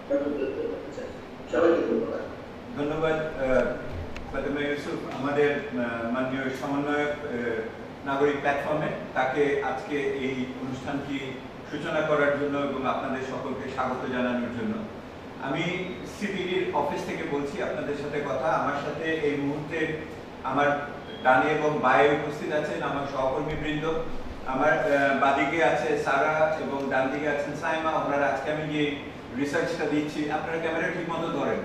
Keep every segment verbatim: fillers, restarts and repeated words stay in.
সবাইকে ধন্যবাদ। ধন্যবাদ ফাতেমা ইউসুফ, আমাদের মাননীয় সমন্বয়ক নাগরিক প্ল্যাটফর্মে, তাকে আজকে এই অনুষ্ঠানটি সূচনা করার জন্য এবং আপনাদের সকলকে স্বাগত জানানোর জন্য। আমি সিপিডির অফিস থেকে বলছি আপনাদের সাথে কথা। আমার সাথে এই মুহূর্তে আমার ডানে এবং বায়ে উপস্থিত আছেন আমার সহকর্মীবৃন্দ। আমার বাদিকে আছে সারা এবং ডান দিকে আছেন সাইমা। ওনারা আজকে আমি যে রিসার্চটা দিচ্ছি, আপনারা ক্যামেরা ঠিক মতো ধরেন,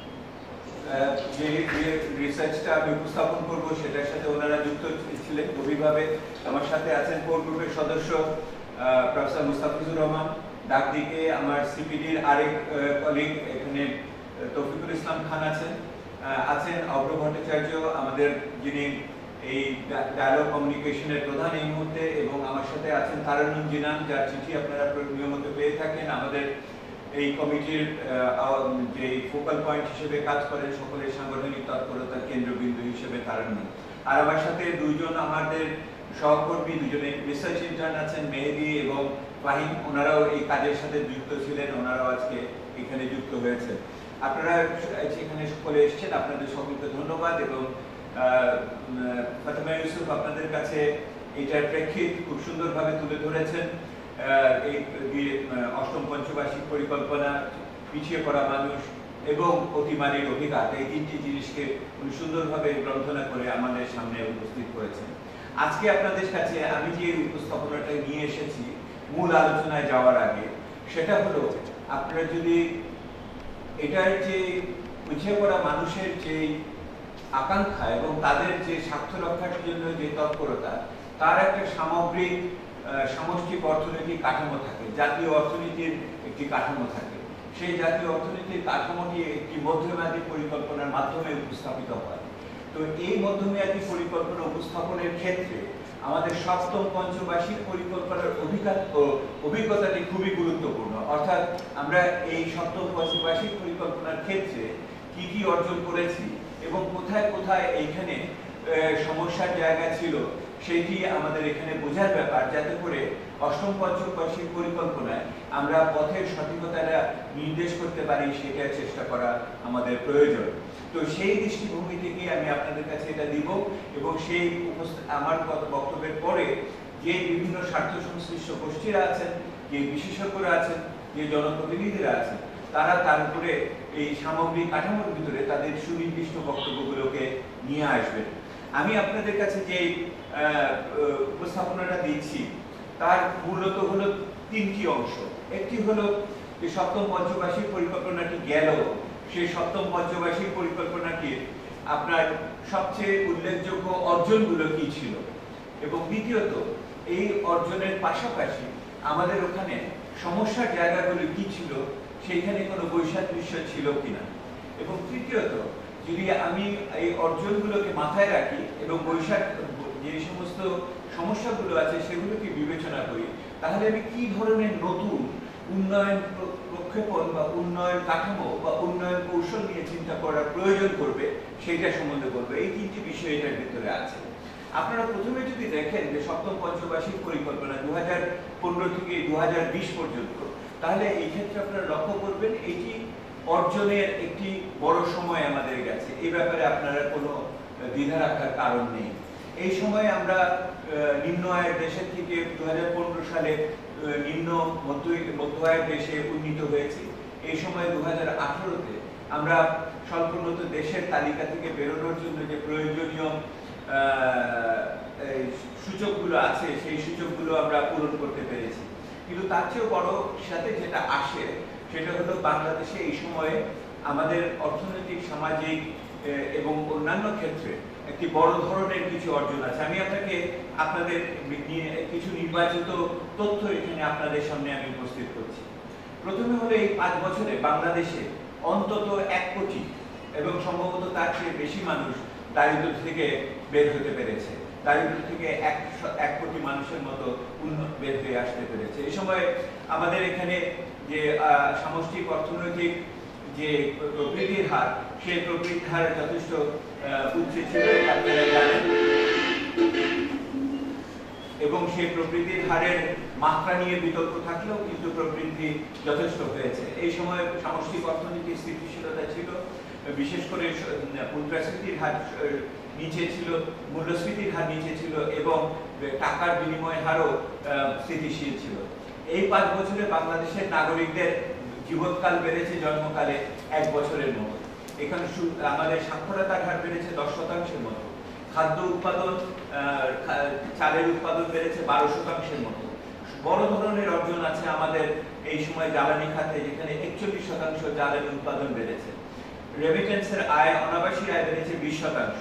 যে রিসার্চটা আমি উপস্থাপন করব সেটার সাথে ওনারা যুক্ত ছিলেন গভীরভাবে। আমার সাথে আছেন কোর গ্রুপের সদস্য প্রফেসর মুস্তাফিজুর রহমান। ডাক দিকে আমার সিপিডির আরেক কলিগ এখানে তৌফিকুল ইসলাম খান আছেন। আছেন অভ্র ভট্টাচার্য, আমাদের যিনি এই ডায়ালগ কমিউনিকেশনের প্রধান এই মুহূর্তে, এবং আমার সাথে আছেন তারানুম জিনান, যার চিঠি আপনারা নিয়মিত পেয়ে থাকেন, আমাদের এই কমিটির যে ফোকাল পয়েন্ট হিসেবে কাজ করেন, সকলের সাংগঠনিক তৎপরতার কেন্দ্রবিন্দু হিসেবে তারানুম। আর আমার সাথে দুইজন আমাদের সহকর্মী, দুজনে রিসার্চ ইন্টার্ন আছেন, মেহেদি এবং ফাহিম। ওনারাও এই কাজের সাথে যুক্ত ছিলেন, ওনারাও আজকে এখানে যুক্ত হয়েছে। আপনারা এখানে সকলে এসেছেন, আপনাদের সকলকে ধন্যবাদ। এবং ফাতেমা ইউসুফ আপনাদের কাছে এইটার প্রেক্ষিত খুব সুন্দরভাবে তুলে ধরেছেন। এই অষ্টম পঞ্চবার্ষিক পরিকল্পনা, পিছিয়ে পড়া মানুষ এবং অতিমারির অধিকার, এই তিনটি জিনিসকে উনি সুন্দরভাবে গ্রন্থনা করে আমাদের সামনে উপস্থিত করেছেন। আজকে আপনাদের কাছে আমি যে উপস্থাপনাটা নিয়ে এসেছি মূল আলোচনায় যাওয়ার আগে, সেটা হলো আপনারা যদি এটার যে পিছিয়ে পড়া মানুষের যে আকাঙ্ক্ষা এবং তাদের যে স্বার্থ রক্ষার জন্য যে তৎপরতা, তার একটা সামগ্রিক সামষ্টিক অর্থনৈতিক কাঠামো থাকে, জাতীয় অর্থনীতির একটি কাঠামো থাকে। সেই জাতীয় অর্থনীতির কাঠামোটি একটি মধ্যমেয়াদী পরিকল্পনার মাধ্যমে উপস্থাপিত হয়। তো এই মধ্যমেয়াদী পরিকল্পনা উপস্থাপনের ক্ষেত্রে আমাদের সপ্তম পঞ্চবার্ষিক পরিকল্পনার অভিজ্ঞতাটি খুবই গুরুত্বপূর্ণ। অর্থাৎ আমরা এই সপ্তম পঞ্চবার্ষিক পরিকল্পনার ক্ষেত্রে কি কি অর্জন করেছি এবং কোথায় কোথায় এইখানে সমস্যার জায়গা ছিল, সেটি আমাদের এখানে বোঝার ব্যাপার, যাতে করে অষ্টম পঞ্চবার্ষিক পরিকল্পনায় আমরা পথের সঠিকতাটা নির্দেশ করতে পারি, সেটার চেষ্টা করা আমাদের প্রয়োজন। তো সেই দৃষ্টিভঙ্গি থেকে আমি আপনাদের কাছে এটা দিব, এবং সেই আমার বক্তব্যের পরে যে বিভিন্ন স্বার্থ সংশ্লিষ্ট গোষ্ঠীরা আছেন, যে বিশেষজ্ঞরা আছেন, যে জনপ্রতিনিধিরা আছেন, তারা তার উপরে এই সামগ্রিক কাঠামোর ভিতরে তাদের সুনির্দিষ্ট বক্তব্যগুলোকে নিয়ে আসবেন। আমি আপনাদের কাছে যে উপস্থাপনাটা দিচ্ছি তার মূলত হলো তিনটি অংশ। একটি হলো যে সপ্তম পঞ্চবার্ষিক পরিকল্পনাটি গেল, সেই সপ্তম পঞ্চবার্ষিক পরিকল্পনাটির আপনার সবচেয়ে উল্লেখযোগ্য অর্জনগুলো কি ছিল, এবং দ্বিতীয়ত এই অর্জনের পাশাপাশি আমাদের ওখানে সমস্যার জায়গাগুলো কি ছিল, সেইখানে কোনো বৈসাদৃশ্য ছিল কিনা, এবং তৃতীয়ত যদি আমি এই অর্জনগুলোকে মাথায় রাখি এবং বৈশাখ যে সমস্ত সমস্যাগুলো আছে সেগুলোকে বিবেচনা করি, তাহলে আমি কি ধরনের নতুন উন্নয়ন প্রক্ষেপণ বা উন্নয়ন কাঠামো বা উন্নয়ন কৌশল নিয়ে চিন্তা করার প্রয়োজন করবে, সেইটা সম্বন্ধে বলবো। এই তিনটি বিষয় এটার ভিতরে আছে। আপনারা প্রথমে যদি দেখেন যে সপ্তম পঞ্চবার্ষিক পরিকল্পনা দু হাজার পনেরো থেকে দু হাজার বিশ পর্যন্ত, তাহলে এই ক্ষেত্রে আপনারা লক্ষ্য করবেন এটি অর্জনের একটি বড় সময় আমাদের গেছে। এই ব্যাপারে আপনারা কোনো দ্বিধা রাখার কারণ নেই। এই সময়ে আমরা নিম্ন আয়ের দেশের থেকে দু হাজার পনেরো সালে নিম্ন মধ্য মধ্য আয়ের দেশে উন্নীত হয়েছি। এই সময় দু হাজার আঠারোতে আমরা স্বল্পোন্নত দেশের তালিকা থেকে বেরোনোর জন্য যে প্রয়োজনীয় সূচকগুলো আছে, সেই সূচকগুলো আমরা পূরণ করতে পেরেছি। কিন্তু তার চেয়েও বড় সাথে যেটা আসে, সেটা হলো বাংলাদেশে এই সময়ে আমাদের অর্থনৈতিক, সামাজিক এবং অন্যান্য ক্ষেত্রে একটি বড় ধরনের কিছু অর্জন আছে। আমি আপনাকে আপনাদের কিছু নির্বাচিত তথ্য এখানে আপনাদের সামনে আমি উপস্থিত করছি। প্রথমে হলো এই পাঁচ বছরে বাংলাদেশে অন্তত এক কোটি এবং সম্ভবত তার চেয়ে বেশি মানুষ দারিদ্র থেকে বের হতে পেরেছে। দারিদ্র থেকে এক এক কোটি মানুষের মতো উন্নত বের হয়ে আসতে পেরেছে। এই সময় আমাদের এখানে যে সামষ্টিক অর্থনৈতিক যে প্রবৃদ্ধির হার, সেই প্রবৃদ্ধির হার যথেষ্ট উচ্চ ছিল, আপনারা জানেন। এবং সেই প্রবৃদ্ধির হারের মাত্রা নিয়ে বিতর্ক থাকলেও কিন্তু প্রবৃদ্ধি যথেষ্ট হয়েছে। এই সময় সামষ্টিক অর্থনীতির স্থিতিশীলতা ছিল, বিশেষ করে মুদ্রাস্ফীতির হার নিচে ছিল, মূল্যস্ফীতির হার নিচে ছিল এবং টাকার বিনিময় হারও স্থিতিশীল ছিল। এই পাঁচ বছরে বাংলাদেশের নাগরিকদের জীবনকাল বেড়েছে জন্মকালে এক বছরের মতো। এখানে আমাদের সাক্ষরতার হার বেড়েছে দশ শতাংশের মতো, খাদ্য উৎপাদন চালের উৎপাদন বেড়েছে বারো শতাংশের মতো। বড় ধরনের অর্জন আছে আমাদের এই সময় জ্বালানি খাতে, যেখানে একচল্লিশ শতাংশ জ্বালানি উৎপাদন বেড়েছে। রেমিটেন্সের আয়, অনাবাসী আয় বেড়েছে বিশ শতাংশ।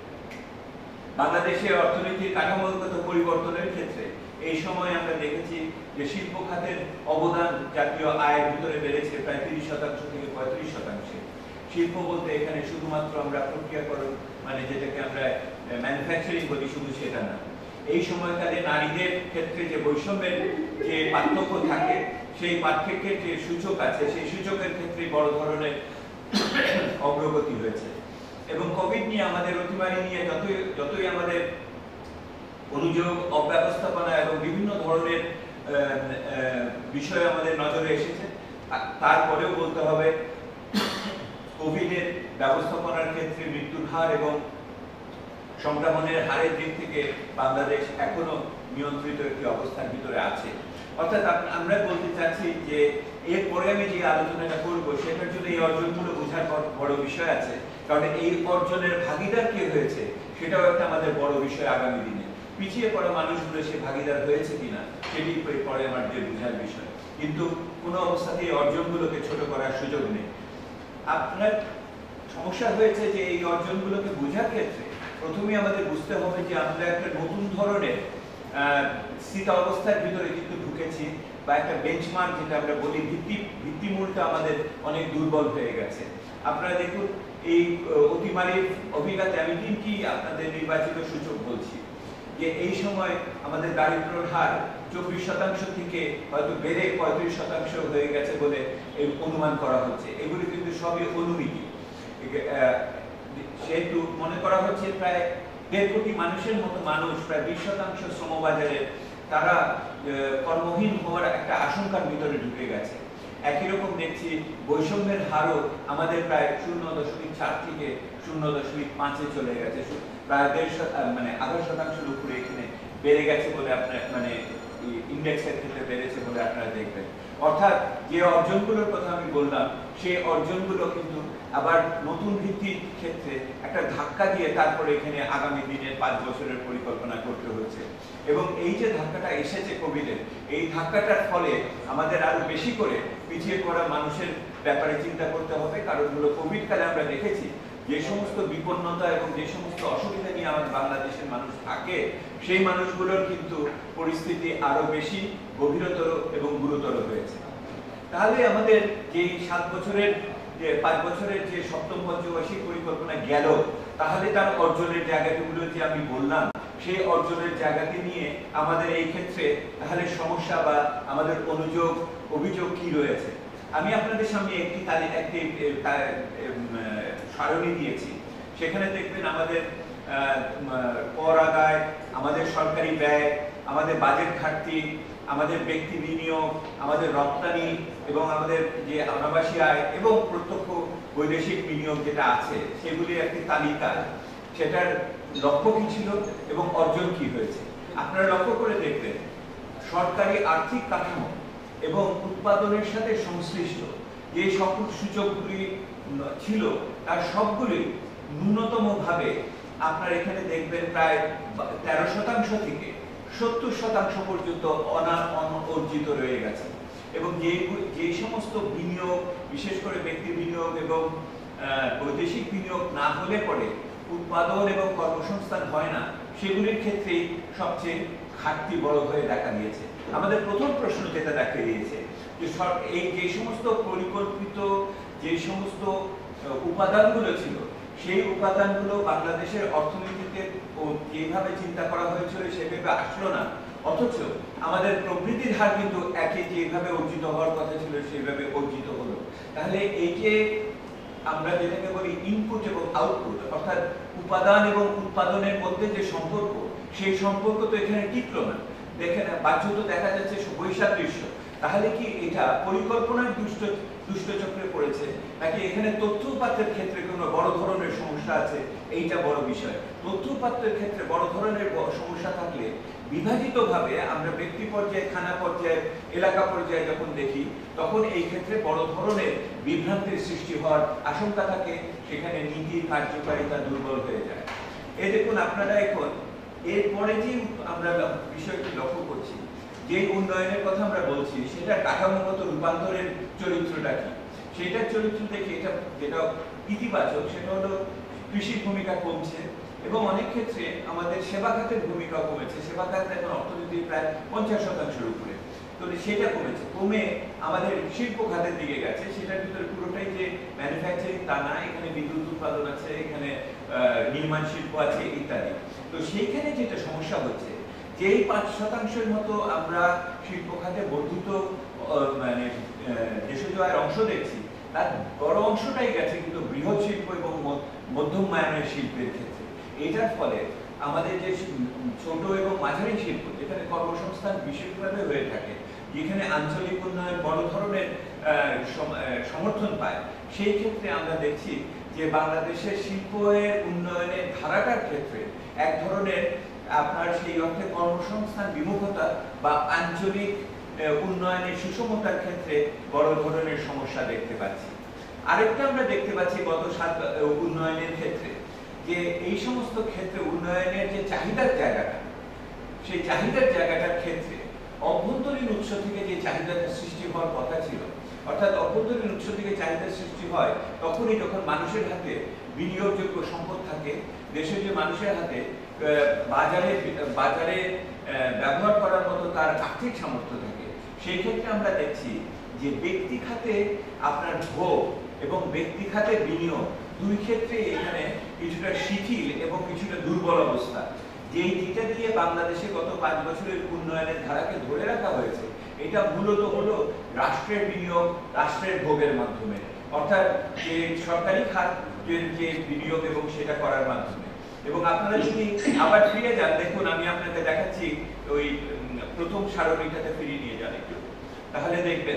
বাংলাদেশের অর্থনীতির কাঠামোগত পরিবর্তনের ক্ষেত্রে এই সময় আমরা দেখেছি যে শিল্প খাতের অবদান জাতীয় আয়ের ভিতরে বেড়েছে প্রায় তিরিশ শতাংশ থেকে পঁয়ত্রিশ শতাংশে। শিল্প বলতে এখানে শুধুমাত্র আমরা প্রক্রিয়াকরণ, মানে যেটাকে আমরা ম্যানুফ্যাকচারিং বলি, শুধু সেটা না। এই সময়কালে নারীদের ক্ষেত্রে যে বৈষম্যের যে পার্থক্য থাকে, সেই পার্থক্যের যে সূচক আছে, সেই সূচকের ক্ষেত্রে বড় ধরনের অগ্রগতি হয়েছে। এবং কোভিড নিয়ে, আমাদের অতিমারি নিয়ে যতই যতই আমাদের অনুযোগ, অব্যবস্থাপনা এবং বিভিন্ন ধরনের বিষয় আমাদের নজরে এসেছে, তারপরেও বলতে হবে কোভিডের ব্যবস্থাপনার ক্ষেত্রে মৃত্যুর হার এবং সংক্রমণের হারের দিক থেকে বাংলাদেশ এখনো নিয়ন্ত্রিত একটি অবস্থার ভিতরে আছে। অর্থাৎ আমরা বলতে চাচ্ছি যে এরপরে আমি যে আলোচনাটা করব সেটার জন্য এই অর্জনগুলো বোঝার বড় বিষয় আছে, কারণ এই অর্জনের ভাগিদার কে হয়েছে সেটাও একটা আমাদের বড় বিষয় আগামী দিনে। পিছিয়ে পড়া মানুষগুলো সে ভাগিদার হয়েছে কিনা সেটি পরে আমাদের বোঝার বিষয়, কিন্তু কোনো অবস্থাতেই এই অর্জনগুলোকে ছোট করার সুযোগ নেই। আপনার সমস্যা হয়েছে যে এই অর্জনগুলোকে বোঝার ক্ষেত্রে প্রথমে আমাদের বুঝতে হবে যে আমরা একটা নতুন ধরনের স্থিতি অবস্থার ভিতরে কিন্তু ঢুকেছি, বা একটা বেঞ্চমার্ক যেটা আমরা বলি, ভিত্তি ভিত্তিমূলটা আমাদের অনেক দুর্বল হয়ে গেছে। আপনারা দেখুন এই অতিমারির অভিজ্ঞতা, আমি কি আপনাদের নির্বাচিত সূচক বলছি, যে এই সময় আমাদের দারিদ্র্যের হার চব্বিশ শতাংশ থেকে হয়তো বেড়ে পঁয়ত্রিশ শতাংশ হয়ে গেছে বলে অনুমান করা হচ্ছে। এগুলি কিন্তু সবই অনুমিতি। সেহেতু মনে করা হচ্ছে প্রায় দেড় কোটি মানুষের মতো মানুষ, প্রায় বিশ শতাংশ শ্রমবাজারে তারা কর্মহীন হওয়ার একটা আশঙ্কার ভিতরে ঢুকে গেছে। একই রকম দেখছি বৈষম্যের হারও আমাদের প্রায় শূন্য দশমিক চার থেকে শূন্য দশমিক পাঁচে চলে গেছে, প্রায় দেড় মানে আধা শতাংশের উপরে এখানে বেড়ে গেছে বলে আপনার মানে ইন্ডেক্সের ক্ষেত্রে বেড়েছে বলে আপনারা দেখবেন। অর্থাৎ যে অর্জনগুলোর কথা আমি বললাম, সেই অর্জনগুলো কিন্তু আবার নতুন ভিত্তির ক্ষেত্রে একটা ধাক্কা দিয়ে তারপরে এখানে আগামী দিনের পাঁচ বছরের পরিকল্পনা করতে হচ্ছে। এবং এই যে ধাক্কাটা এসেছে কোভিডের, এই ধাক্কাটার ফলে আমাদের আরো বেশি করে পিছিয়ে পড়া মানুষের ব্যাপারে চিন্তা করতে হবে। কারণ হলো কোভিড কালে আমরা দেখেছি যে সমস্ত বিপন্নতা এবং যে সমস্ত অসুবিধা নিয়ে আমাদের বাংলাদেশের মানুষ থাকে, সেই মানুষগুলোর কিন্তু পরিস্থিতি আরো বেশি গভীরতর এবং গুরুতর হয়েছে। তাহলে আমাদের যে সাত বছরের যে পাঁচ বছরের যে সপ্তম পঞ্চবার্ষিক পরিকল্পনা গেল, তাহলে তার অর্জনের জায়গাগুলো যে আমি বললাম, সেই অর্জনের জায়গাকে নিয়ে আমাদের এই ক্ষেত্রে তাহলে সমস্যা বা আমাদের অনুযোগ অভিযোগ কি রয়েছে। আমি আপনাদের সামনে একটি তালিকা একটি সারণী দিয়েছি। সেখানে দেখবেন আমাদের কর আদায়, আমাদের সরকারি ব্যয়, আমাদের বাজেট ঘাটতি, আমাদের ব্যক্তি বিনিয়োগ, আমাদের রপ্তানি এবং আমাদের যে অনাবাসী আয় এবং প্রত্যক্ষ বৈদেশিক বিনিয়োগ যেটা আছে, সেগুলির একটি তালিকা। সেটার লক্ষ্য কি ছিল এবং অর্জন কি হয়েছে আপনারা লক্ষ্য করে দেখবেন। সরকারি আর্থিক কাঠামো এবং উৎপাদনের সাথে সংশ্লিষ্ট যে সকল সূচকগুলি ছিল, তার সবগুলি ন্যূনতম ভাবে আপনার এখানে দেখবেন প্রায় তেরো শতাংশ থেকে সত্তর শতাংশ পর্যন্ত অনার্জিত রয়ে গেছে। এবং যে যে সমস্ত বিনিয়োগ, বিশেষ করে ব্যক্তি বিনিয়োগ এবং বৈদেশিক বিনিয়োগ না হলে পরে উৎপাদন এবং কর্মসংস্থান হয় না, সেগুলির ক্ষেত্রেই সবচেয়ে ঘাটতি বড় হয়ে দেখা দিয়েছে। আমাদের প্রথম প্রশ্ন যেটা দেখা দিয়েছে যে এই যে সমস্ত পরিকল্পিত যে সমস্ত উপাদানগুলো ছিল, সেই উপাদানগুলো বাংলাদেশের অর্থনীতিতে যেভাবে চিন্তা করা হয়েছিল সেভাবে আসলো না, অথচ আমাদের প্রবৃদ্ধির হার কিন্তু একই যেভাবে অর্জিত হওয়ার কথা ছিল সেইভাবে অর্জিত হলো। তাহলে এই যে আমরা যেটাকে বলি ইনপুট এবং আউটপুট, অর্থাৎ উপাদান এবং উৎপাদনের মধ্যে যে সম্পর্ক, সেই সম্পর্ক তো এখানে টিকলো না। দেখেন বাহ্যত দেখা যাচ্ছে বৈসাদৃশ্য, তাহলে কি এটা পরিকল্পনার দুষ্ট দুষ্টচক্রে পড়েছে, নাকি এখানে তথ্য উপাত্তের ক্ষেত্রে কোনো বড় ধরনের সমস্যা আছে? এইটা বড় বিষয়। তথ্য উপাত্তের ক্ষেত্রে বড় ধরনের সমস্যা থাকলে বিভাজিতভাবে আমরা ব্যক্তি পর্যায়ে, থানা পর্যায়ে, এলাকা পর্যায়ে যখন দেখি, তখন এই ক্ষেত্রে বড় ধরনের বিভ্রান্তির সৃষ্টি হওয়ার আশঙ্কা থাকে, সেখানে নীতির কার্যকারিতা দুর্বল হয়ে যায়। এই দেখুন আপনারা এখন এরপরে যে আমরা বিষয়টি লক্ষ্য করছি, যে উন্নয়নের কথা আমরা বলছি, সেটা কাঠামোগত রূপান্তরের চরিত্রটা কি? সেটার চরিত্র দেখে এটা যেটা ইতিবাচক, সেটা হলো কৃষির ভূমিকা কমছে এবং অনেক ক্ষেত্রে আমাদের সেবা খাতের ভূমিকা কমেছে। সেবা খাত এখন অর্থনীতির প্রায় পঞ্চাশ শতাংশের উপরে, তো সেটা কমেছে, কমে আমাদের শিল্প খাতের দিকে গেছে। সেটার ভিতরে পুরোটাই যে ম্যানুফ্যাকচারিং তা না, এখানে বিদ্যুৎ উৎপাদন আছে, এখানে নির্মাণ শিল্প আছে ইত্যাদি। তো সেইখানে যেটা সমস্যা হচ্ছে, যেই পাঁচ শতাংশের মতো আমরা শিল্প খাতে বর্ধিত মানে দেশজ আয়ের অংশ দেখছি, তার বড় অংশটাই গেছে কিন্তু বৃহৎ শিল্প এবং মধ্যম মানের শিল্পের ক্ষেত্রে। এটার ফলে আমাদের যে ছোট এবং মাঝারি শিল্প, যেখানে কর্মসংস্থান বিশেষভাবে হয়ে থাকে, যেখানে আঞ্চলিক উন্নয়ন বড় ধরনের সমর্থন পায়, সেই ক্ষেত্রে আমরা দেখছি যে বাংলাদেশের শিল্পের উন্নয়নের ধারাটার ক্ষেত্রে এক ধরনের আপনার সেই অর্থে কর্মসংস্থান বিমুখতা বা আঞ্চলিক উন্নয়নের সুষমতার ক্ষেত্রে বড় ধরনের সমস্যা দেখতে পাচ্ছি। আরেকটা আমরা দেখতে পাচ্ছি গত সাত উন্নয়নের ক্ষেত্রে, যে এই সমস্ত ক্ষেত্রে উন্নয়নের যে চাহিদার জায়গাটা, সেই চাহিদার জায়গাটার ক্ষেত্রে অভ্যন্তরীণ উৎস থেকে যে চাহিদাটা সৃষ্টি হওয়ার কথা ছিল, অর্থাৎ অভ্যন্তরীণ উৎস থেকে চাহিদা সৃষ্টি হয় তখনই যখন মানুষের হাতে বিনিয়োগযোগ্য সম্পদ থাকে, দেশের যে মানুষের হাতে বাজারে বাজারে ব্যবহার করার মতো তার আর্থিক সামর্থ্য থাকে। সেই ক্ষেত্রে আমরা দেখছি যে ব্যক্তি খাতে আপনার ভোগ এবং ব্যক্তি খাতে বিনিয়োগ দুই ক্ষেত্রে এখানে কিছুটা শিথিল এবং কিছুটা দুর্বল অবস্থা। যেই দিকটা দিয়ে বাংলাদেশে গত পাঁচ বছরের উন্নয়নের ধারাকে ধরে রাখা হয়েছে, এটা মূলত হলো রাষ্ট্রের বিনিয়োগ, রাষ্ট্রের ভোগের মাধ্যমে, অর্থাৎ যে সরকারি খাতের যে বিনিয়োগ এবং সেটা করার মাধ্যমে। এবং আপনারা যদি আবার ফিরে যান, দেখুন আমি আপনাকে দেখাচ্ছি ওই প্রথম সারণীটাতে ফিরিয়ে নিয়ে যান একটু, তাহলে দেখবেন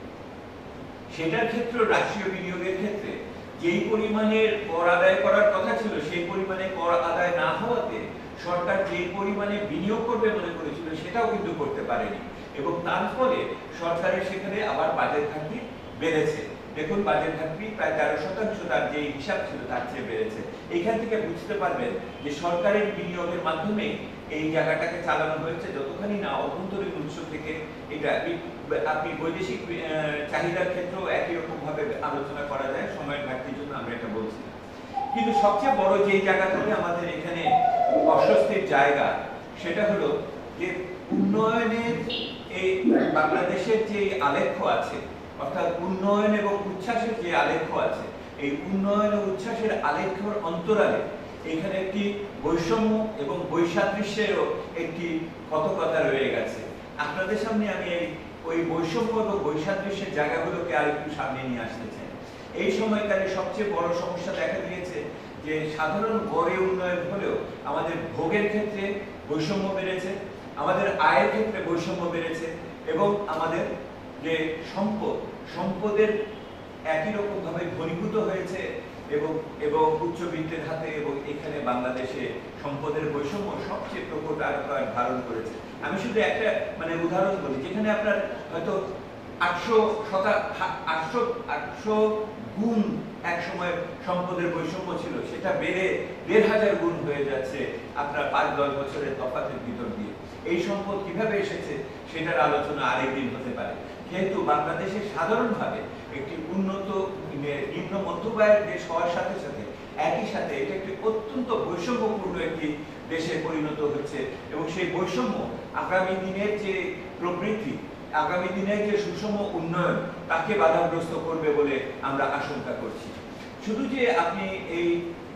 সেটার ক্ষেত্রে রাষ্ট্রীয় বিনিয়োগের ক্ষেত্রে যেই পরিমাণের কর আদায় করার কথা ছিল, সেই পরিমাণে কর আদায় না হওয়াতে সরকার যে পরিমাণে বিনিয়োগ করবে মনে করেছিল, সেটাও কিন্তু করতে পারেনি এবং তার ফলে সরকারের সেখানে আবার বাজেট ঘাটতি বেড়েছে। দেখুন বাজেট ঘাটতি প্রায় তেরো শতাংশ তার যে হিসাব ছিল তার চেয়ে বেড়েছে। এখান থেকে বুঝতে পারবেন যে সরকারের বিনিয়োগের মাধ্যমে এই জায়গাটাকে চালানো হয়েছে, যতখানি না অভ্যন্তরীণ উৎস থেকে। এটা আপনি বৈদেশিক চাহিদার ক্ষেত্রেও একই রকম ভাবে আলোচনা করা যায়, সময়ের ঘাটতির জন্য আমরা এটা বলছি। কিন্তু সবচেয়ে বড় যে জায়গাটাতে আমাদের এখানে অস্বস্তির জায়গা, সেটা হলো যে উন্নয়নের এই বাংলাদেশের যে আলেখ্য আছে, অর্থাৎ উন্নয়ন এবং উচ্ছ্বাসের যে আলেখ্য আছে, এই উন্নয়ন ও উচ্ছ্বাসের আলেখ্যর অন্তরালে এখানে একটি বৈষম্য এবং বৈসাদৃশ্যেরও একটি কথকতা রয়ে গেছে। আপনাদের সামনে আমি এই ওই বৈষম্য এবং বৈসাদৃশ্যের জায়গাগুলোকে আরেকটু সামনে নিয়ে আসতে চাই। এই সময়কালে সবচেয়ে বড় সমস্যা দেখা দিয়েছে যে সাধারণ গড়ে উন্নয়ন হলেও আমাদের ভোগের ক্ষেত্রে বৈষম্য বেড়েছে, আমাদের আয়ের ক্ষেত্রে বৈষম্য বেড়েছে এবং আমাদের যে সম্পদ, সম্পদের একই রকম ভাবে ঘনীভূত হয়েছে এবং এবং উচ্চবিত্তের হাতে, এবং এখানে বাংলাদেশে সম্পদের বৈষম্য সবচেয়ে প্রকট আকার ধারণ করেছে। আমি শুধু একটা মানে উদাহরণ বলি, যেখানে আপনার হয়তো আটশো শতা আটশো আটশো গুণ এক সময় সম্পদের বৈষম্য ছিল, সেটা বেড়ে দেড় হাজার গুণ হয়ে যাচ্ছে আপনার পাঁচ দশ বছরের তফাতের ভিতর দিয়ে। এই সম্পদ কিভাবে এসেছে সেটার আলোচনা আরেকদিন হতে পারে। যেহেতু বাংলাদেশে সাধারণভাবে একটি উন্নত নিম্ন মধ্যবায়ের দেশ হওয়ার সাথে সাথে একই সাথে এটা একটি অত্যন্ত বৈষম্যপূর্ণ একটি দেশে পরিণত হচ্ছে, এবং সেই বৈষম্য আগামী দিনের যে প্রবৃদ্ধি, আগামী দিনের যে সুষম উন্নয়ন, তাকে বাধাগ্রস্ত করবে বলে আমরা আশঙ্কা করছি। শুধু যে আপনি এই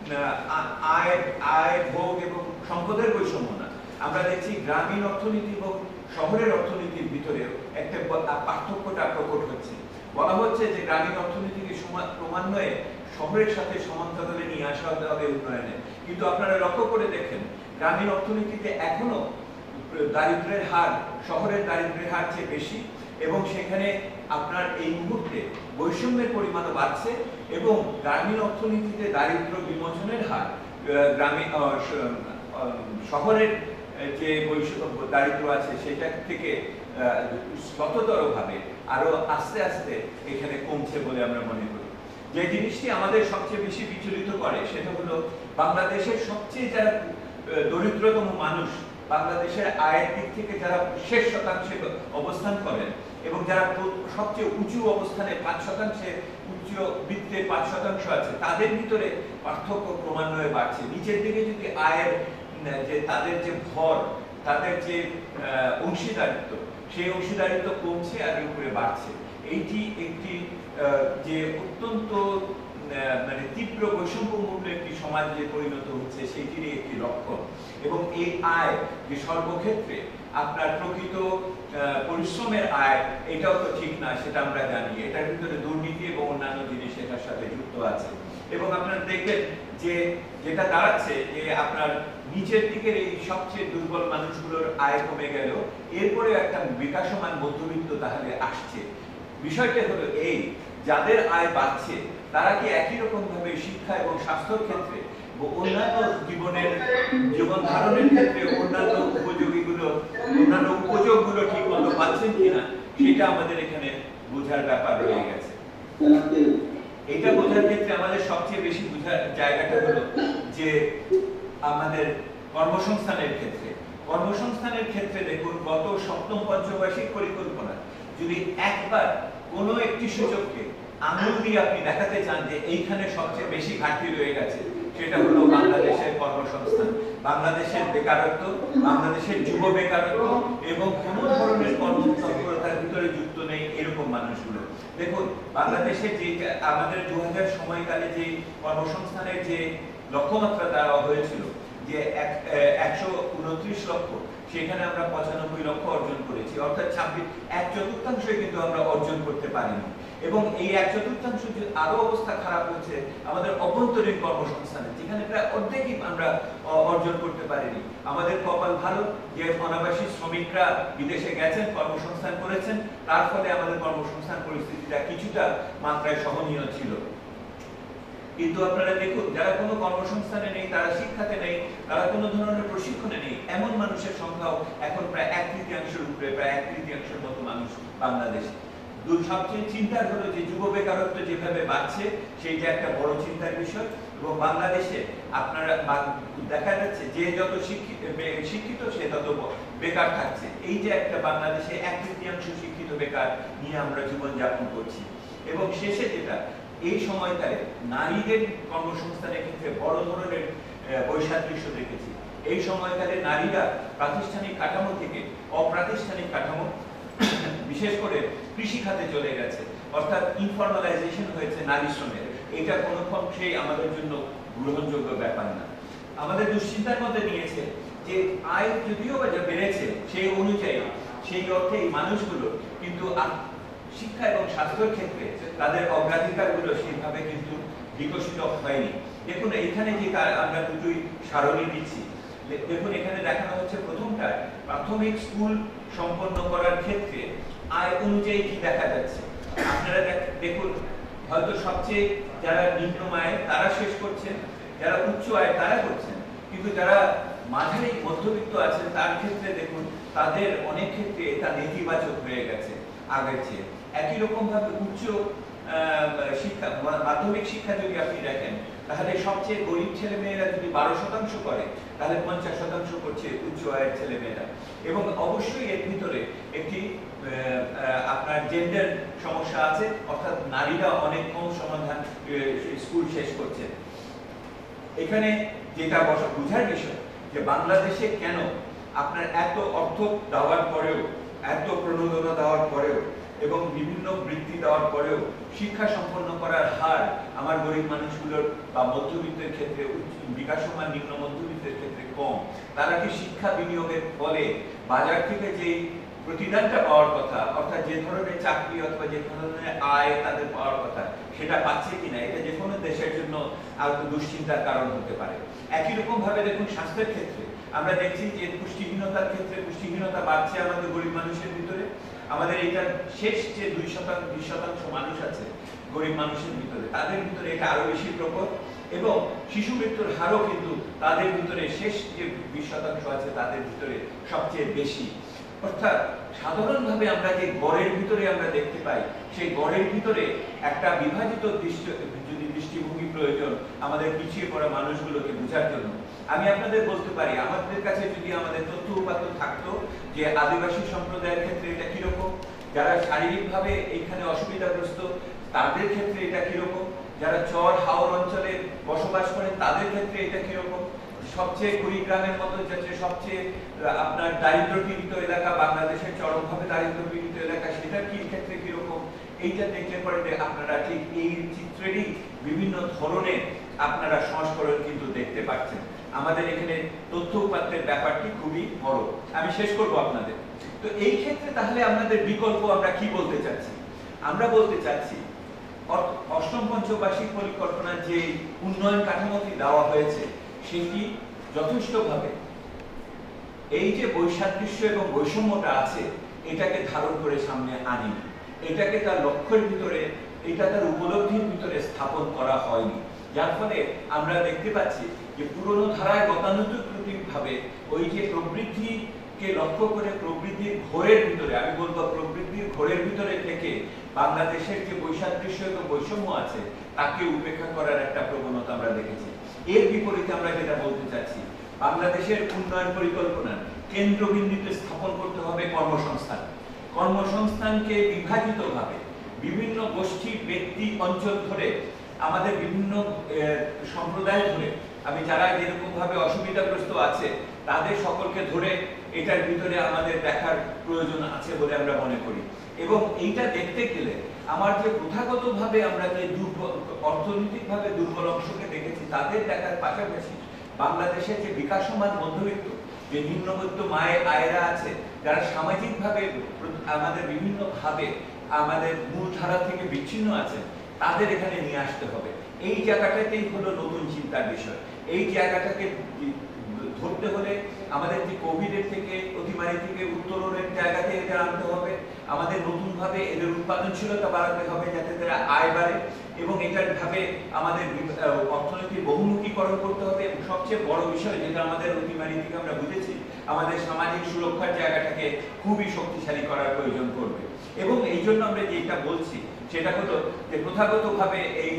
আয় আয় ভোগ এবং সম্পদের বৈষম্য না, আমরা দেখছি গ্রামীণ অর্থনীতি এবং শহরের অর্থনীতির ভিতরে একটা পার্থক্যটা প্রকট হচ্ছে। বলা হচ্ছে যে গ্রামীণ অর্থনীতিকে ক্রমান্বয়ে শহরের সাথে সমান্তরালে নিয়ে আসা হবে উন্নয়নে, কিন্তু আপনারা লক্ষ্য করে দেখেন গ্রামীণ অর্থনীতিতে এখনো দারিদ্র্যের হার, শহরের দারিদ্র্যের হার চেয়ে বেশি, এবং সেখানে আপনার এই মুহূর্তে বৈষম্যের পরিমাণও বাড়ছে, এবং গ্রামীণ অর্থনীতিতে দারিদ্র্য বিমোচনের হার গ্রামীণ শহরের যে বৈষম্য দারিদ্র্য আছে সেটা থেকে শততর ভাবে আরো আস্তে আস্তে এখানে কমছে বলে আমরা মনে করি। যে জিনিসটি আমাদের সবচেয়ে বেশি বিচলিত করে সেটা হলো বাংলাদেশের সবচেয়ে যারা দরিদ্রতম মানুষ, বাংলাদেশের আয়ের দিক থেকে যারা শেষ শতাংশে অবস্থান করেন এবং যারা সবচেয়ে উঁচু অবস্থানে পাঁচ শতাংশে উচ্চ বৃত্তে পাঁচ শতাংশ আছে, তাদের ভিতরে পার্থক্য ক্রমান্বয়ে বাড়ছে। নিচের দিকে যদি আয়ের যে তাদের যে ভর, তাদের যে অংশীদারিত্ব, সেই অংশীদারিত্ব কমছে আর উপরে বাড়ছে। এইটি একটি যে অত্যন্ত মানে তীব্র বৈষম্যমূল্য একটি সমাজ যে পরিণত হচ্ছে সেইটিরই একটি লক্ষণ। এবং এই আয় যে সর্বক্ষেত্রে আপনার প্রকৃত পরিশ্রমের আয়, এটাও তো ঠিক না, সেটা আমরা জানি। এটার ভিতরে দুর্নীতি এবং অন্যান্য জিনিস এটার সাথে যুক্ত আছে। এবং আপনারা দেখবেন যে যেটা দাঁড়াচ্ছে যে আপনার নিচের দিকের এই সবচেয়ে দুর্বল মানুষগুলোর আয় কমে গেল, এরপরে একটা বিকাশমান মধ্যবিত্ত তাহলে আসছে। বিষয়টা হলো এই, যাদের আয় বাড়ছে তারা কি একই রকম ভাবে শিক্ষা এবং স্বাস্থ্যের ক্ষেত্রে, অন্যান্য জীবনের জীবন ধারণের ক্ষেত্রে অন্যান্য উপযোগীগুলো অন্যান্য উপযোগগুলো ঠিক মতো পাচ্ছেন কিনা, সেটা আমাদের এখানে বোঝার ব্যাপার রয়ে গেছে। এটা বোঝার ক্ষেত্রে আমাদের সবচেয়ে বেশি বোঝার জায়গাটা হলো যে আমাদের কর্মসংস্থানের ক্ষেত্রে। কর্মসংস্থানের ক্ষেত্রে দেখুন, গত সপ্তম পঞ্চবার্ষিক পরিকল্পনা যদি একবার কোনো একটি সূচককে আঙুল দিয়ে আপনি দেখাতে চান যে এইখানে সবচেয়ে বেশি ঘাটতি রয়ে গেছে, সেটা হলো বাংলাদেশের কর্মসংস্থান, বাংলাদেশের বেকারত্ব, বাংলাদেশের যুব বেকারত্ব এবং কোনো ধরনের কর্মতৎপরতার ভিতরে যুক্ত নেই এরকম মানুষগুলো। দেখুন, বাংলাদেশের যে আমাদের দু হাজার সময়কালে যে কর্মসংস্থানের যে লক্ষ্যমাত্রা দেওয়া হয়েছিল যে একশো উনত্রিশ লক্ষ, সেখানে আমরা পঁচানব্বই লক্ষ অর্জন করেছি, অর্থাৎ ছাব্বিশ এক চতুর্থাংশ কিন্তু আমরা অর্জন করতে পারিনি। এবং এই এক চতুর্থাংশ আরো অবস্থা খারাপ হচ্ছে আমাদের অভ্যন্তরীণ কর্মসংস্থানে, যেখানে প্রায় অর্ধেকই আমরা অর্জন করতে পারিনি। আমাদের কপাল ভালো যে অনাবাসী শ্রমিকরা বিদেশে গেছেন, কর্মসংস্থান করেছেন, তার ফলে আমাদের কর্মসংস্থান পরিস্থিতিটা কিছুটা মাত্রায় সহনীয় ছিল। কিন্তু আপনারা দেখুন, যারা কোনো কর্মসংস্থানে নেই, তারা শিক্ষাতে নেই, তারা কোনো ধরনের প্রশিক্ষণে নেই, এমন মানুষের সংখ্যাও এখন প্রায় এক তৃতীয়াংশের উপরে, প্রায় এক তৃতীয়াংশের মতো মানুষ বাংলাদেশে। সবচেয়ে চিন্তার হলো যে যুব বেকারত্ব যেভাবে বাড়ছে, সেইটা একটা বড় চিন্তার বিষয়। এবং বাংলাদেশে আপনারা দেখা যাচ্ছে যে যত শিক্ষিত শিক্ষিত সে তত বেকার থাকছে। এই যে একটা বাংলাদেশে এক তৃতীয়াংশ শিক্ষিত বেকার নিয়ে আমরা জীবনযাপন করছি। এবং শেষে যেটা, এই সময়কালে নারীদের কর্মসংস্থানের ক্ষেত্রে বড় ধরনের বৈসাদৃশ্য দেখেছি। এই সময়কালে নারীরা প্রাতিষ্ঠানিক কাঠামো থেকে অপ্রাতিষ্ঠানিক কাঠামো, বিশেষ করে কৃষি খাতে চলে গেছে, অর্থাৎ ইনফরমালাইজেশন হয়েছে নারী শ্রমের। এটা কোনো অংশেই আমাদের জন্য গ্রহণযোগ্য ব্যাপার না। আমাদের দুশ্চিন্তার মধ্যে নিয়েছে যে আয় যদিও বেড়েছে সেই অনুযায়ী, সেই অর্থে এই মানুষগুলো কিন্তু শিক্ষা এবং স্বাস্থ্যের ক্ষেত্রে তাদের অগ্রাধিকারগুলো সেইভাবে কিন্তু বিকশিত হয়নি। দেখুন, এইখানে যে আমরা দুটোই সারণী দিচ্ছি, দেখুন এখানে দেখানো হচ্ছে প্রথমটা প্রাথমিক স্কুল সম্পন্ন করার ক্ষেত্রে আয় অনুযায়ী কি দেখা যাচ্ছে। আপনারা দেখুন, হয়তো সবচেয়ে যারা নিম্ন আয় তারা শেষ করছেন, যারা উচ্চ আয় তারা করছেন, কিন্তু যারা মাঝারি মধ্যবিত্ত আছেন তার ক্ষেত্রে দেখুন তাদের অনেক ক্ষেত্রে এটা নেতিবাচক হয়ে গেছে আগের চেয়ে। একই রকম ভাবে উচ্চ শিক্ষা, মাধ্যমিক শিক্ষা যদি আপনি দেখেন, তাহলে সবচেয়ে গরিব ছেলে মেয়েরা যদি বারো শতাংশ করে, তাহলে পঞ্চাশ শতাংশ করছে উচ্চ আয়ের ছেলে মেয়েরা। এবং অবশ্যই এর ভিতরে একটি আপনার জেন্ডার সমস্যা আছে, অর্থাৎ নারীরা অনেক কম সমাধান স্কুল শেষ করছে। এখানে যেটা বোঝার বিষয় যে বাংলাদেশে কেন আপনার এত অর্থ দেওয়ার পরেও, এত প্রণোদনা দেওয়ার পরেও এবং বিভিন্ন বৃত্তি দেওয়ার পরেও শিক্ষা সম্পন্ন করার হার আমার গরিব মানুষগুলোর বা মধ্যবিত্তের ক্ষেত্রে, বিকাশমান নিম্ন মধ্যবিত্তের ক্ষেত্রে কম। তারা কি শিক্ষা বিনিয়োগের ফলে বাজার থেকে যে প্রতিদানটা পাওয়ার কথা, অর্থাৎ যে ধরনের চাকরি অথবা যে ধরনের আয় তাদের পাওয়ার কথা, সেটা পাচ্ছে কিনা, এটা যে কোনো দেশের জন্য আরো দুশ্চিন্তার কারণ হতে পারে। একই রকম ভাবে দেখুন স্বাস্থ্যের ক্ষেত্রে আমরা দেখছি যে পুষ্টিহীনতার ক্ষেত্রে পুষ্টিহীনতা বাড়ছে আমাদের গরিব মানুষের ভিতরে। আমাদের এটা শেষ যে দুই শতাংশ দুই শতাংশ মানুষ আছে গরিব মানুষের ভিতরে, তাদের ভিতরে এটা আরো বেশি প্রকট, এবং শিশু মৃত্যুর হারও কিন্তু তাদের ভিতরে শেষ যে বিশ শতাংশ আছে তাদের ভিতরে সবচেয়ে বেশি। অর্থাৎ সাধারণভাবে আমরা যে গড়ের ভিতরে আমরা দেখতে পাই, সেই গড়ের ভিতরে একটা বিভাজিত দৃষ্টি যদি দৃষ্টিভঙ্গি প্রয়োজন আমাদের পিছিয়ে পড়া মানুষগুলোকে বোঝার জন্য। আমি আপনাদের বলতে পারি, আমাদের কাছে যদি আমাদের তথ্য উপাত্ত থাকতো যে আদিবাসী সম্প্রদায়ের ক্ষেত্রে এটা কিরকম, যারা শারীরিকভাবে এখানে অসুবিধাগ্রস্ত তাদের ক্ষেত্রে এটা কিরকম, যারা চর হাওর অঞ্চলে বসবাস করেন তাদের ক্ষেত্রে এটা কিরকম, সবচেয়ে কুড়িগ্রামের মতো যে সবচেয়ে আপনার দারিদ্র পীড়িত এলাকা, বাংলাদেশের চরমভাবে দারিদ্র পীড়িত এলাকা, সেটার কি ক্ষেত্রে কিরকম, এইটা দেখলে পরে আপনারা ঠিক এই চিত্রেরই বিভিন্ন ধরনের আপনারা সংস্করণ কিন্তু দেখতে পাচ্ছেন। আমাদের এখানে তথ্য উপাত্তের ব্যাপারটি খুবই বড়। আমি শেষ করব আপনাদের। তো এই ক্ষেত্রে তাহলে আমাদের বিকল্প আমরা কি বলতে চাচ্ছি? আমরা বলতে চাচ্ছি অষ্টম পঞ্চবার্ষিক পরিকল্পনার যে উন্নয়ন কাঠামোটি দেওয়া হয়েছে সেটি যথেষ্টভাবে এই যে বৈসাদৃশ্য এবং বৈষম্যটা আছে এটাকে ধারণ করে সামনে আনি, এটাকে তার লক্ষ্যের ভিতরে, এটা তার উপলব্ধির ভিতরে স্থাপন করা হয়নি। যার ফলে আমরা দেখতে পাচ্ছি যে পুরনো ধারায় গতানুগতিক ভাবে ওই যে প্রবৃদ্ধিকে লক্ষ্য করে প্রবৃদ্ধির ঘোরের ভিতরে, আমি বলবো প্রবৃদ্ধির ঘোরের ভিতরে থেকে বাংলাদেশের যে বৈসাদৃশ্য এবং বৈষম্য আছে তাকে উপেক্ষা করার একটা প্রবণতা আমরা দেখেছি। এর বিপরীতে আমরা যেটা বলতে চাচ্ছি, বাংলাদেশের উন্নয়ন পরিকল্পনা কেন্দ্রবিন্দুতে স্থাপন করতে হবে কর্মসংস্থান। কর্মসংস্থানকে বিভাজিত ভাবে বিভিন্ন গোষ্ঠী, ব্যক্তি, অঞ্চল ধরে আমাদের বিভিন্ন সম্প্রদায় ধরে, আমি যারা যেরকম ভাবে অসুবিধাগ্রস্ত আছে তাদের সকলকে ধরে এটার ভিতরে আমাদের দেখার প্রয়োজন আছে বলে আমরা মনে করি। এবং এইটা দেখতে গেলে আমার যে প্রথাগত ভাবে আমরা যে দুর্বল অর্থনৈতিক ভাবে দুর্বল অংশকে দেখেছি তাদের দেখার পাশাপাশি বাংলাদেশের যে বিকাশমান মধ্যবিত্ত, যে নিম্নবিত্ত মায়ের আয়েরা আছে, যারা সামাজিক ভাবে আমাদের বিভিন্ন ভাবে আমাদের মূলধারা থেকে বিচ্ছিন্ন আছে, তাদের এখানে নিয়ে আসতে হবে। এই জায়গাটাতেই হলো নতুন চিন্তার বিষয়। এই জায়গাটাকে ধরতে হলে আমাদের যে কোভিডের থেকে অতিমারি থেকে উত্তরণের জায়গাতে এদের আনতে হবে, আমাদের নতুন ভাবে এদের উৎপাদনশীলতা বাড়াতে হবে যাতে তারা আয় বাড়ে, এবং এটার ভাবে আমাদের অর্থনীতির বহুমুখীকরণ করতে হবে। এবং সবচেয়ে বড় বিষয় যেটা আমাদের অতিমারি থেকে আমরা বুঝেছি, আমাদের সামাজিক সুরক্ষার জায়গাটাকে খুবই শক্তিশালী করার প্রয়োজন করবে। এবং এই জন্য আমরা যেটা বলছি সেটা হলো যে প্রথাগত ভাবে এই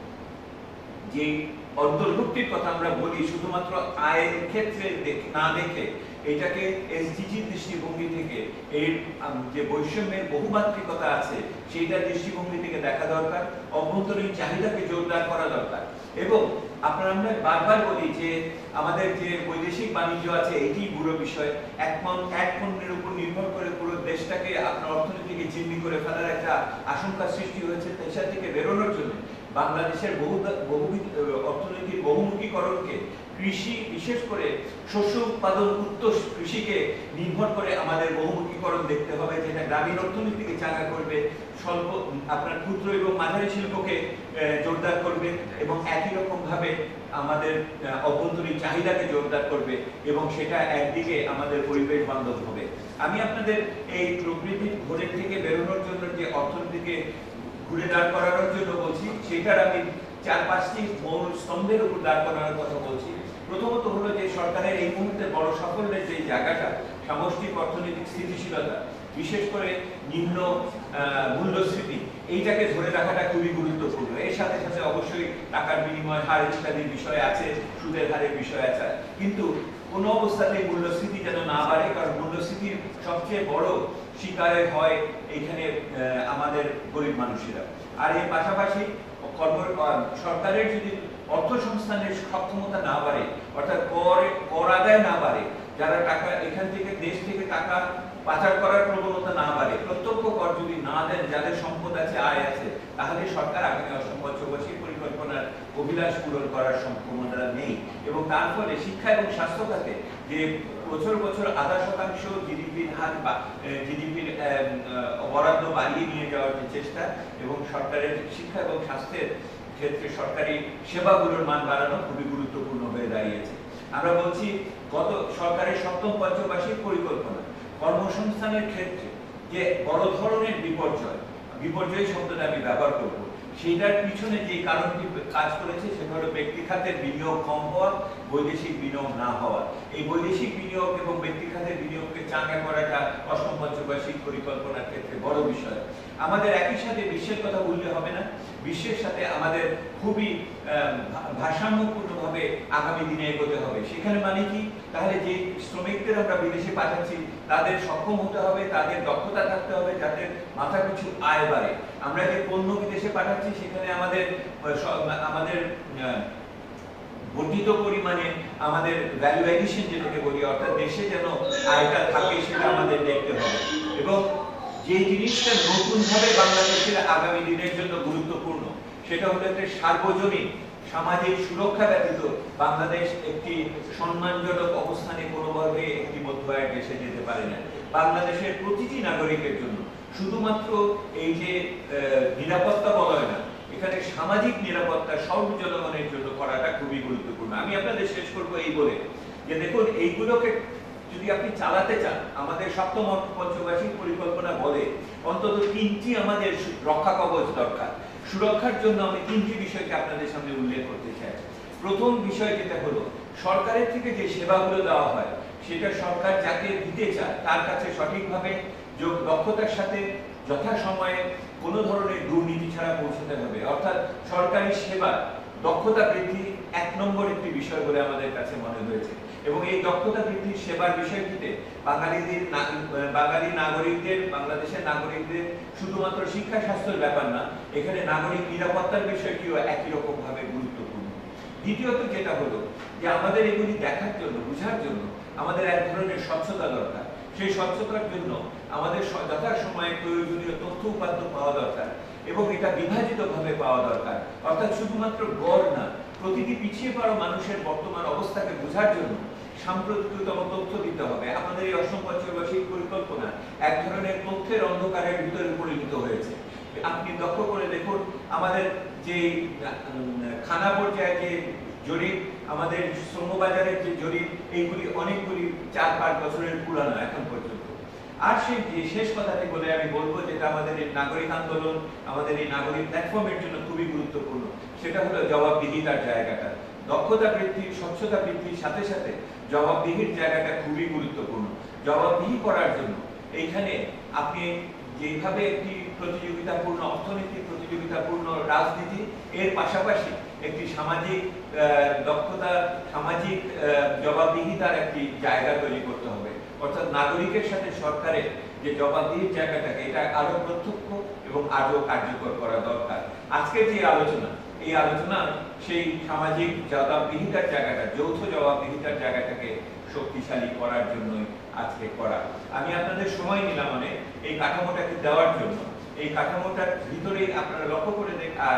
যে অন্তর্ভুক্তির কথা আমরা বলি শুধুমাত্র আয়ের ক্ষেত্রে না দেখে এটাকে এসডিজি দৃষ্টিভঙ্গি থেকে এর যে বৈষম্যের বহুমাত্রিকতা আছে সেইটা দৃষ্টিভঙ্গি থেকে দেখা দরকার। অভ্যন্তরীণ চাহিদাকে জোরদার করা দরকার। এবং আপনারা আমরা বারবার বলি যে আমাদের যে বৈদেশিক বাণিজ্য আছে এটি পুরো বিষয়। এক পণ এক পণ্যের উপর নির্ভর করে পুরো দেশটাকে আপনার অর্থনীতিকে জিম্মি করে ফেলার একটা আশঙ্কা সৃষ্টি হয়েছে। পেশা থেকে বেরোনোর জন্য বাংলাদেশের বহু বহুবিধ অর্থনীতির বহুমুখীকরণকে, কৃষি বিশেষ করে শস্য উৎপাদন উত্ত কৃষিকে নির্ভর করে আমাদের বহুমুখীকরণ দেখতে হবে, যেটা গ্রামীণ অর্থনীতিকে চাঙ্গা করবে, স্বল্প আপনার ক্ষুদ্র এবং মাঝারি শিল্পকে জোরদার করবে, এবং একই রকম ভাবে আমাদের অভ্যন্তরীণ চাহিদাকে জোরদার করবে, এবং সেটা একদিকে আমাদের পরিবেশ বান্ধব হবে। আমি আপনাদের এই প্রবৃদ্ধির ঘোরের থেকে বেরোনোর জন্য যে অর্থনীতিকে ঘুরে দাঁড় করানোর জন্য বলছি, সেটার আমি চার পাঁচটি মূল স্তম্ভের উপর দাঁড় করানোর কথা বলছি। প্রথমত হলো যে সরকারের এই মুহূর্তে বড় সাফল্যের যে জায়গাটা সামষ্টিক অর্থনৈতিক স্থিতিশীলতা, বিশেষ করে নিম্ন মূল্যস্ফীতি, এইটাকে ধরে রাখাটা খুবই গুরুত্বপূর্ণ। এর সাথে সাথে অবশ্যই টাকার বিনিময় হার ইত্যাদির বিষয় আছে, সুদের হারের বিষয় আছে, কিন্তু কোনো অবস্থাতেই মূল্যস্ফীতি যেন না বাড়ে, কারণ মূল্যস্ফীতির সবচেয়ে বড় শিকারে হয় এখানে আমাদের গরিব মানুষেরা। আর এর পাশাপাশি সরকারের যদি অর্থ সংস্থানের সক্ষমতা না বাড়ে, অর্থাৎ কর কর আদায় না বাড়ে, যারা টাকা এখান থেকে দেশ থেকে টাকা পাচার করার প্রবণতা না বাড়ে, প্রত্যক্ষ কর যদি না দেন যাদের সম্পদ আছে, আয় আছে, তাহলে সরকার আগামী অষ্টম পঞ্চবার্ষিক পরিকল্পনার অভিলাষ পূরণ করার সক্ষমতা নেই। এবং তার ফলে শিক্ষা এবং স্বাস্থ্য খাতে যে বছর বছর আধা শতাংশ জিডিপির হার বা জিডিপির বরাদ্দ বাড়িয়ে নিয়ে যাওয়ার যে চেষ্টা, এবং সরকারের শিক্ষা এবং স্বাস্থ্যের ক্ষেত্রে সরকারি সেবাগুলোর মান বাড়ানো খুবই গুরুত্বপূর্ণ হয়ে দাঁড়িয়েছে। আমরা বলছি গত সরকারের সপ্তম পঞ্চবার্ষিক পরিকল্পনা কর্মসংস্থানের ক্ষেত্রে যে বড় ধরনের বিপর্যয়, বিপর্যয় শব্দটা আমি ব্যবহার করব, সেইটার পিছনে যে কারণটি কাজ করেছে সেটা হলো ব্যক্তি খাতের বিনিয়োগ কম হওয়া, বৈদেশিক বিনিয়োগ না হওয়া। এই বৈদেশিক বিনিয়োগ এবং ব্যক্তি খাতের বিনিয়োগকে চাঙ্গা করাটা অষ্টম পঞ্চবার্ষিক পরিকল্পনার ক্ষেত্রে বড় বিষয়। আমাদের একই সাথে বিশ্বের কথা বললে হবে না, বিশ্বের সাথে আমাদের খুবই ভারসাম্যপূর্ণভাবে আগামী দিনে এগোতে হবে। সেখানে মানে কি, তাহলে যে শ্রমিকদের আমরা বিদেশে পাঠাচ্ছি তাদের সক্ষম হতে হবে, তাদের দক্ষতা থাকতে হবে যাতে মাথা পিছু আয় বাড়ে। আমরা যে পণ্য বিদেশে পাঠাচ্ছি সেখানে আমাদের আমাদের বর্ধিত পরিমাণে আমাদের ভ্যালু এডিশন যেটাকে বলি, অর্থাৎ দেশে যেন আয়টা থাকে সেটা আমাদের দেখতে হবে। এবং যে জিনিসটা নতুন ভাবে বাংলাদেশের আগামী দিনের জন্য গুরুত্বপূর্ণ সেটা হলো একটা সার্বজনীন সামাজিক সুরক্ষা ব্যতীত বাংলাদেশ একটি সম্মানজনক অবস্থানে কোনোভাবে একটি মধ্য আয়ের দেশে যেতে পারে না। বাংলাদেশের প্রতিটি নাগরিকের জন্য শুধুমাত্র এই যে নিরাপত্তা বলয় না, এখানে সামাজিক নিরাপত্তা সব জনগণের জন্য করাটা খুবই গুরুত্বপূর্ণ। আমি আপনাদের শেষ করবো এই বলে যে দেখুন, এইগুলোকে যদি আপনি চালাতে চান, আমাদের সপ্তম পঞ্চবার্ষিক পরিকল্পনা বলে অন্তত তিনটি আমাদের রক্ষা কবচ দরকার। সুরক্ষার জন্য আমি তিনটি বিষয়কে আপনাদের সামনে উল্লেখ করতে চাই। প্রথম বিষয় যেটা হলো, সরকারের থেকে যে সেবাগুলো দেওয়া হয় সেটা সরকার যাকে দিতে চায় তার কাছে সঠিকভাবে দক্ষতার সাথে যথাসময়ে কোনো ধরনের দুর্নীতি ছাড়া পৌঁছতে হবে। অর্থাৎ সরকারি সেবা দক্ষতা বৃদ্ধি এক নম্বর একটি বিষয় বলে আমাদের কাছে মনে হয়েছে। এবং এই দক্ষতা বৃদ্ধির সেবার বিষয়টিতে বাঙালিদের বাঙালি নাগরিকদের, বাংলাদেশের নাগরিকদের শুধুমাত্র শিক্ষা স্বাস্থ্যের ব্যাপার না, এখানে নাগরিক নিরাপত্তার বিষয়টিও একই রকম ভাবে গুরুত্বপূর্ণ। দ্বিতীয়ত যেটা হলো যে আমাদের এগুলি দেখার জন্য, বোঝার জন্য আমাদের এক ধরনের স্বচ্ছতা দরকার। সেই স্বচ্ছতার জন্য আমাদের যথাসময়ে প্রয়োজনীয় তথ্য উপাত্ত পাওয়া দরকার এবং এটা বিভাজিত ভাবে পাওয়া দরকার। অর্থাৎ শুধুমাত্র গড় না, প্রতিটি পিছিয়ে পড়া মানুষের বর্তমান অবস্থাকে বোঝার জন্য সাম্প্রতিকতম তথ্য দিতে হবে। আমাদের এই অষ্টম পঞ্চবার্ষিক পরিকল্পনা এক ধরনের তথ্যের অন্ধকারের ভিতরে পরিণত হয়েছে। আপনি লক্ষ্য করে দেখুন, আমাদের যে খানা পর্যায়ে যে জরিপ, আমাদের শ্রমবাজারের যে জরিপ, এইগুলি অনেকগুলি চার পাঁচ বছরের পুরানো এখন পর্যন্ত। আর সেই যে শেষ কথাটি বলে আমি বলবো, যেটা আমাদের এই নাগরিক আন্দোলন, আমাদের এই নাগরিক প্ল্যাটফর্মের জন্য খুবই গুরুত্বপূর্ণ, সেটা হলো জবাবদিহিতার জায়গাটা। দক্ষতা বৃদ্ধি, স্বচ্ছতা বৃদ্ধির সাথে সাথে জবাবদিহির জায়গাটা খুবই গুরুত্বপূর্ণ। জবাবদিহি করার জন্য এইখানে আপনি যেভাবে একটি প্রতিযোগিতাপূর্ণ অর্থনীতি, প্রতিযোগিতাপূর্ণ রাজনীতি, এর পাশাপাশি একটি সামাজিক দক্ষতা, সামাজিক জবাবদিহিতার একটি জায়গা তৈরি করতে হবে। অর্থাৎ নাগরিকের সাথে সরকারের যে জবাবদিহির জায়গাটাকে এটা আরো প্রত্যক্ষ এবং আরো কার্যকর করা দরকার। আজকের যে আলোচনা, এই আলোচনা সেই সামাজিক জবাবদিহিতার জায়গাটা, যৌথ জবাবদিহিতার জায়গাটাকে শক্তিশালী করার জন্যই আজকে করা। আমি আপনাদের সময় নিলাম অনেক এই কাঠামোটাকে দেওয়ার জন্য। এই কাঠামোটার ভিতরে আপনারা লক্ষ্য করে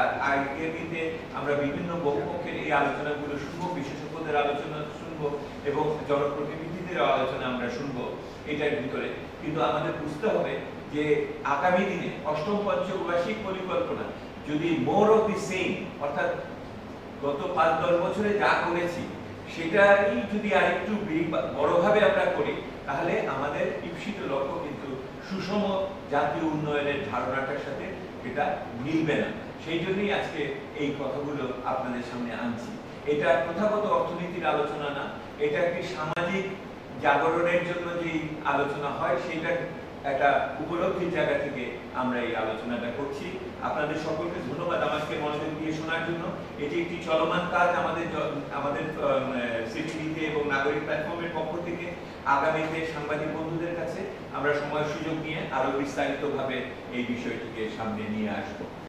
আগে আমরা বিভিন্ন বহুপক্ষের এই আলোচনাগুলো শুনবো, বিশেষজ্ঞদের আলোচনা শুনবো এবং জনপ্রতিনিধিদের আলোচনা আমরা শুনবো এটার ভিতরে। কিন্তু আমাদের বুঝতে হবে যে আগামী দিনে অষ্টম পঞ্চবার্ষিক পরিকল্পনা যদি মোর অফ দি সেম, অর্থাৎ গত পাঁচ দশ বছরে যা করেছি সেটাই যদি আরেকটু বড়ভাবে আমরা করি, তাহলে আমাদের ঈপ্সিত লক্ষ্য কিন্তু সুষম জাতীয় উন্নয়নের ধারণাটার সাথে এটা মিলবে না। সেই জন্যই আজকে এই কথাগুলো আপনাদের সামনে আনছি। এটা প্রথাগত অর্থনীতির আলোচনা না, এটা একটি সামাজিক জাগরণের জন্য যে আলোচনা হয় সেটা একটা উপলব্ধির জায়গা থেকে আমরা এই আলোচনাটা করছি। আপনাদের সকলকে ধন্যবাদ আমাকে মনোযোগ দিয়ে শোনার জন্য। এটি একটি চলমান কাজ আমাদের আমাদের সিটিভিতে এবং নাগরিক প্ল্যাটফর্মের পক্ষ থেকে। আগামীতে সাংবাদিক বন্ধুদের কাছে আমরা সময় সুযোগ নিয়ে আরো বিস্তারিতভাবে এই বিষয়টিকে সামনে নিয়ে আসবো।